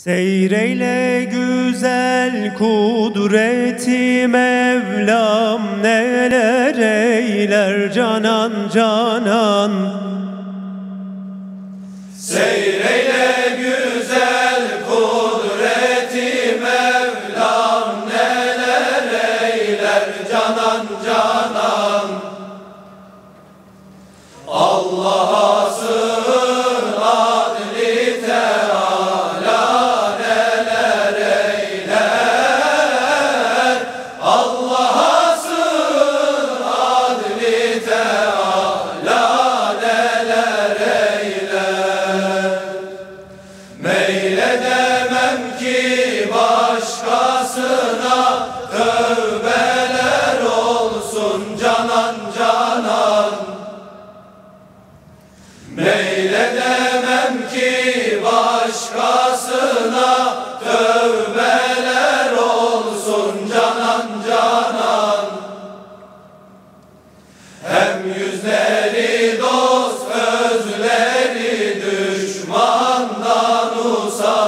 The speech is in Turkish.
Seyreyle güzel kudreti Mevlam, neler eyler canan canan. Seyreyle güzel kudreti Mevlam, neler eyler canan canan. Allah'a sığın adli Teala, neler eyler. Allah'a sığın adli Teala, neler eyler. Meyledemem ki başkasına, tövbeler olsun canan canan. Meyledemem ki başkasına, tövbeler olsun canan canan. Hem yüzleri dost, özleri düşmandan uzak.